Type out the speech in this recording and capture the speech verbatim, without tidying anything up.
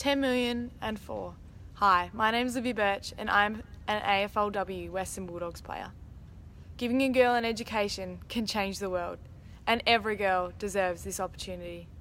ten million four. Hi, my name is Libby Birch and I'm an A F L W Western Bulldogs player. Giving a girl an education can change the world, and every girl deserves this opportunity.